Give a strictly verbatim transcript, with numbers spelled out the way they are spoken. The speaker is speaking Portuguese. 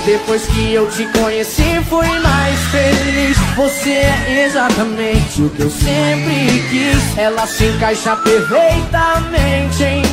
Depois que eu te conheci fui mais feliz. Você é exatamente o que eu sempre quis. Ela se encaixa perfeitamente em